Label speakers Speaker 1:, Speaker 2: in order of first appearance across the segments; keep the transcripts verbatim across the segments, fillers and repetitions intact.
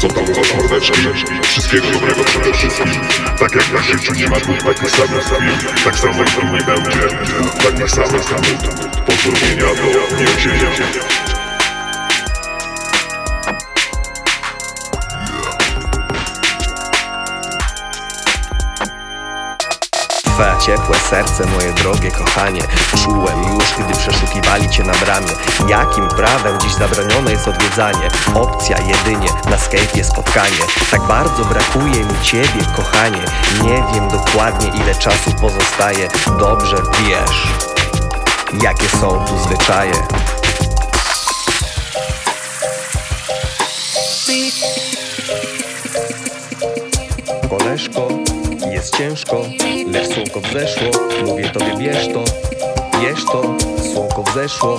Speaker 1: co tam u was mordeczki? Wszystkiego dobrego przede wszystkim. Tak jak na życiu nie ma dwóch takich samych chwil, tak samo i tu nie będzie takich samych minut. Pozdrowienia do więzienia.
Speaker 2: Twe ciepłe serce, moje drogie kochanie, czułem już, gdy przeszukiwali cię na bramie. Jakim prawem dziś zabronione jest odwiedzanie? Opcja jedynie na Skype'ie spotkanie. Tak bardzo brakuje mi ciebie, kochanie. Nie wiem dokładnie, ile czasu pozostaje. Dobrze wiesz, jakie są tu zwyczaje. Koleżko, jest ciężko, lecz słonko wzeszło. Mówię tobie, bierz to, bierz to, słonko wzeszło.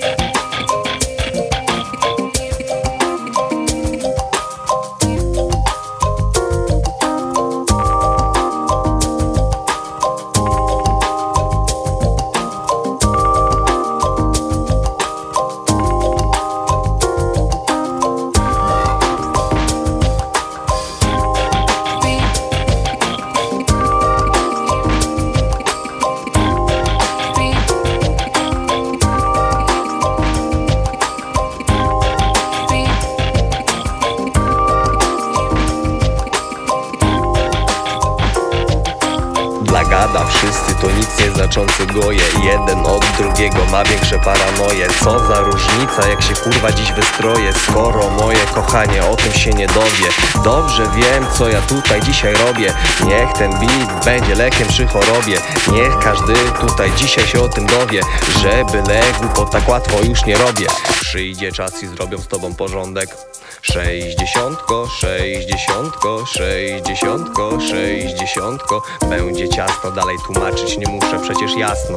Speaker 2: Dla gada wszyscy to nic nieznaczący goje. Jeden od drugiego ma większe paranoje. Co za różnica, jak się kurwa dziś wystroję, skoro moje kochanie o tym się nie dowie. Dobrze wiem, co ja tutaj dzisiaj robię. Niech ten beat będzie lekiem przy chorobie. Niech każdy tutaj dzisiaj się o tym dowie, że byle głupot tak łatwo już nie robię. Przyjdzie czas i zrobią z tobą porządek. Sześćdziesiątko, sześćdziesiątko, sześćdziesiątko, sześćdziesiątko. Będzie ciasno, dalej tłumaczyć nie muszę, przecież jasno.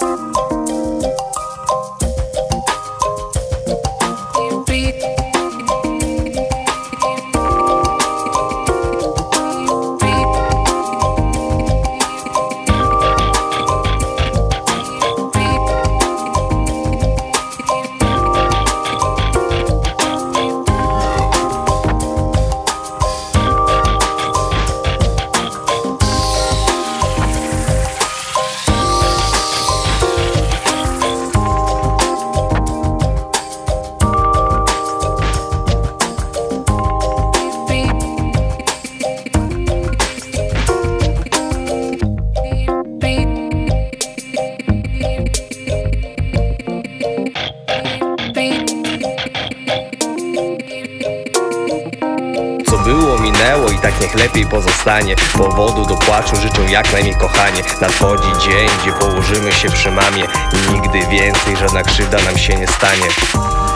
Speaker 2: Co było, minęło i tak niech lepiej pozostanie. Powodu do płaczu życzę jak najmniej kochanie. Nadchodzi dzień, gdzie położymy się przy mamie. Nigdy więcej żadna krzywda nam się nie stanie.